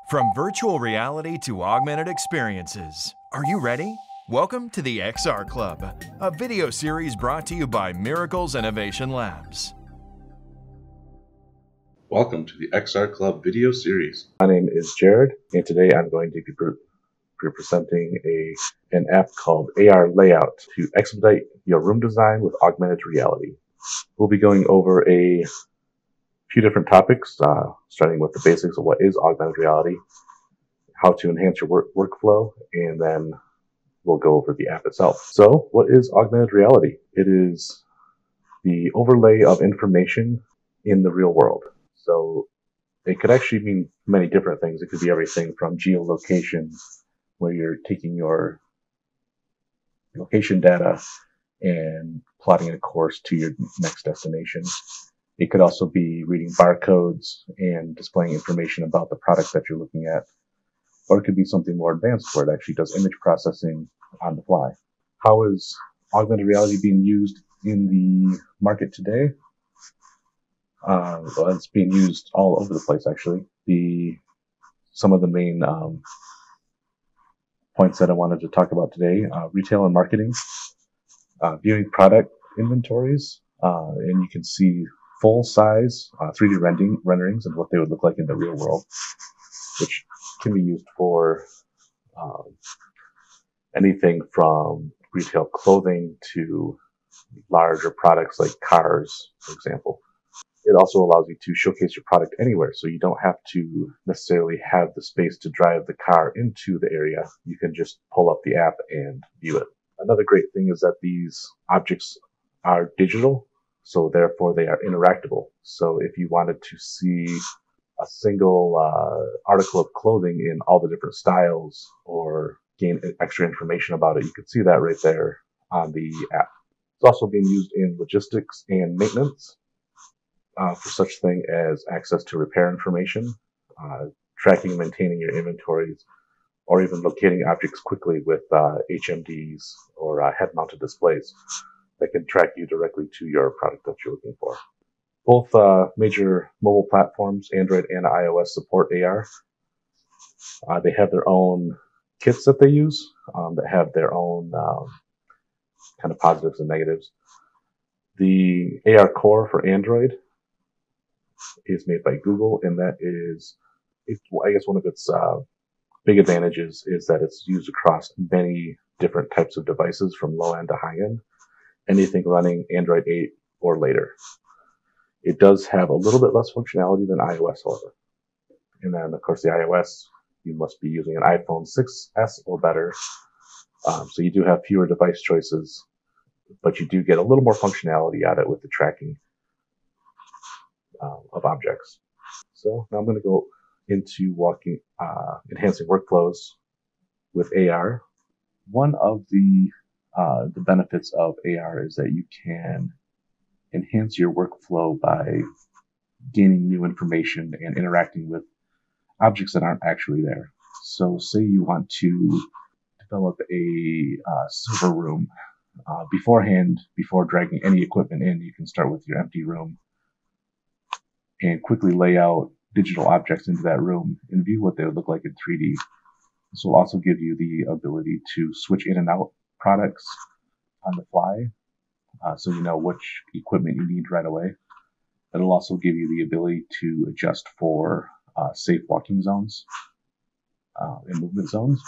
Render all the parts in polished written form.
From virtual reality to augmented experiences, are you ready? Welcome to the XR Club, a video series brought to you by Miracles Innovation Labs. Welcome to the XR Club video series. My name is Jared, and today I'm going to be presenting an app called AR Layout to expedite your room design with augmented reality. We'll be going over a few different topics, starting with the basics of what is augmented reality, how to enhance your workflow, and then we'll go over the app itself. So, what is augmented reality? It is the overlay of information in the real world. So it could actually mean many different things. It could be everything from geolocation, where you're taking your location data and plotting a course to your next destination. It could also be reading barcodes and displaying information about the product that you're looking at. Or it could be something more advanced where it actually does image processing on the fly. How is augmented reality being used in the market today? Well, it's being used all over the place, actually. Some of the main points that I wanted to talk about today: retail and marketing, viewing product inventories, and you can see full-size 3D renderings of what they would look like in the real world, which can be used for anything from retail clothing to larger products like cars, for example. It also allows you to showcase your product anywhere, so you don't have to necessarily have the space to drive the car into the area. You can just pull up the app and view it. Another great thing is that these objects are digital, so therefore they are interactable. So if you wanted to see a single article of clothing in all the different styles or gain extra information about it, you can see that right there on the app. It's also being used in logistics and maintenance. For such thing as access to repair information, tracking and maintaining your inventories, or even locating objects quickly with HMDs or head-mounted displays that can track you directly to your product that you're looking for. Both major mobile platforms, Android and iOS, support AR. They have their own kits that they use that have their own kind of positives and negatives. The AR Core for Android is made by Google, and that is, I guess, one of its big advantages is that it's used across many different types of devices from low end to high end, anything running Android 8 or later. It does have a little bit less functionality than iOS, however. And then, of course, the iOS, you must be using an iPhone 6S or better. So you do have fewer device choices, but you do get a little more functionality out of it with the tracking of objects. So now I'm going to go into enhancing workflows with AR. One of the benefits of AR is that you can enhance your workflow by gaining new information and interacting with objects that aren't actually there. So say you want to develop a server room. Beforehand, before dragging any equipment in, you can start with your empty room and quickly lay out digital objects into that room and view what they would look like in 3D. This will also give you the ability to switch in and out products on the fly, so you know which equipment you need right away. It'll also give you the ability to adjust for safe walking zones and movement zones.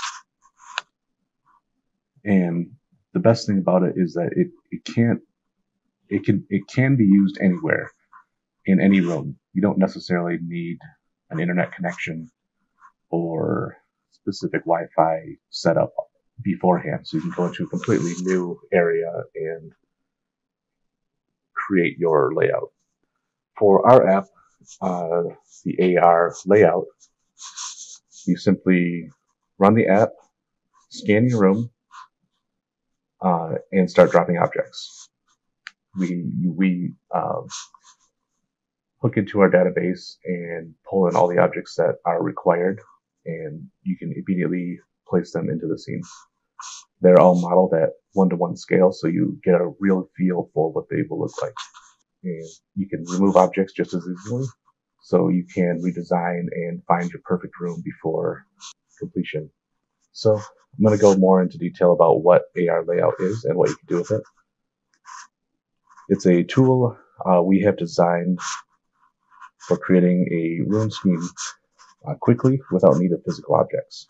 And the best thing about it is that it can be used anywhere, in any room. You don't necessarily need an internet connection or specific Wi-Fi setup beforehand. So you can go into a completely new area and create your layout. For our app, the AR Layout, you simply run the app, scan your room, and start dropping objects. We hook into our database and pull in all the objects that are required, and you can immediately place them into the scene. They're all modeled at 1-to-1 scale, so you get a real feel for what they will look like. And you can remove objects just as easily. so you can redesign and find your perfect room before completion. So I'm going to go more into detail about what AR layout is and what you can do with it. It's a tool we have designed for creating a room scheme quickly without need of physical objects.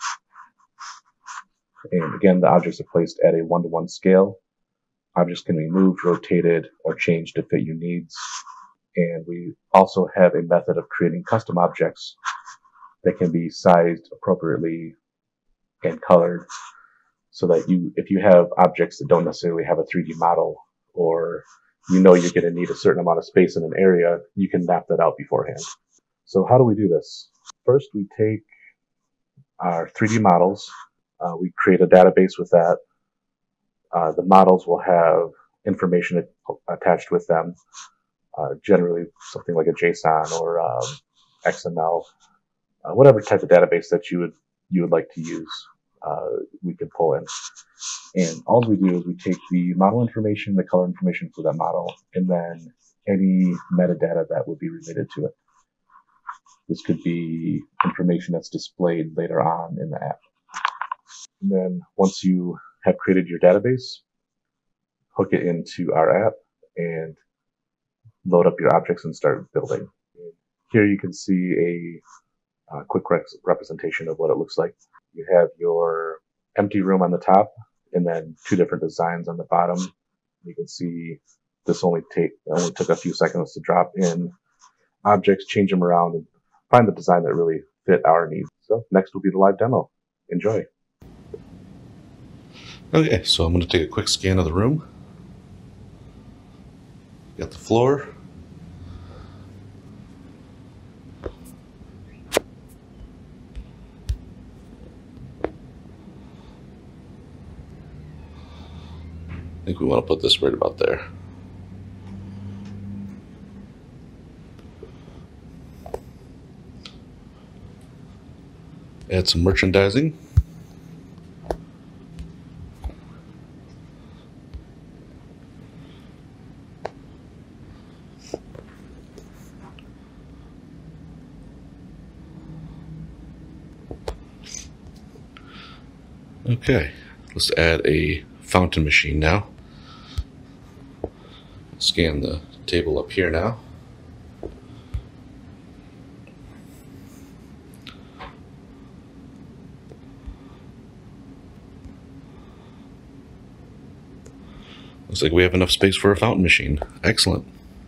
And again, the objects are placed at a 1-to-1 scale. Objects can be moved, rotated, or changed to fit your needs. And we also have a method of creating custom objects that can be sized appropriately and colored, so that if you have objects that don't necessarily have a 3D model, or you're going to need a certain amount of space in an area, you can map that out beforehand. So how do we do this? First, we take our 3D models. We create a database with that. The models will have information attached with them, generally something like a JSON or XML, whatever type of database that you would like to use, we can pull in. And all we do is we take the model information, the color information for that model, and then any metadata that would be related to it. This could be information that's displayed later on in the app. And then once you have created your database, hook it into our app and load up your objects and start building. Here you can see a quick representation of what it looks like. You have your empty room on the top, and then 2 different designs on the bottom. You can see this only took a few seconds to drop in objects, change them around, and find the design that really fit our needs. So next will be the live demo. Enjoy. Okay, so I'm going to take a quick scan of the room. Got the floor. I think we want to put this right about there. Add some merchandising. Okay, let's add a fountain machine now. Scan the table up here now. Looks like we have enough space for a fountain machine. Excellent.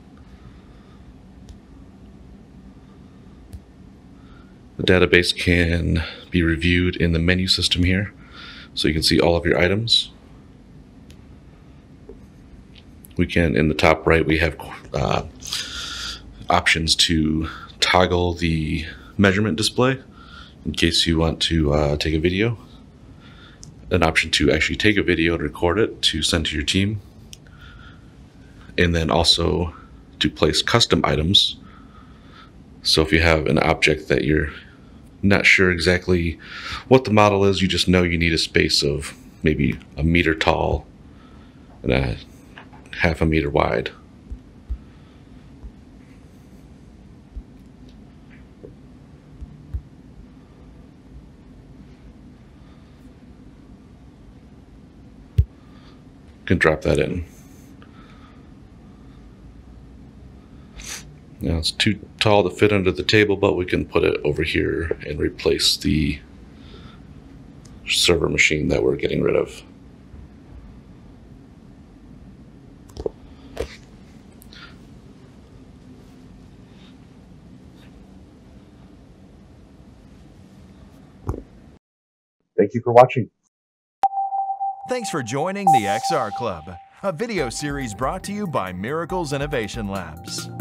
The database can be reviewed in the menu system here, so you can see all of your items. We can, in the top right, we have options to toggle the measurement display in case you want to take a video. An option to actually take a video and record it to send to your team. And then also to place custom items. So if you have an object that you're not sure exactly what the model is, you just know you need a space of maybe 1 meter tall and a 1/2 meter wide. You can drop that in. Now it's too tall to fit under the table, but we can put it over here and replace the server machine that we're getting rid of. Thank you for watching. Thanks for joining the XR Club, a video series brought to you by Miracles Innovation Labs.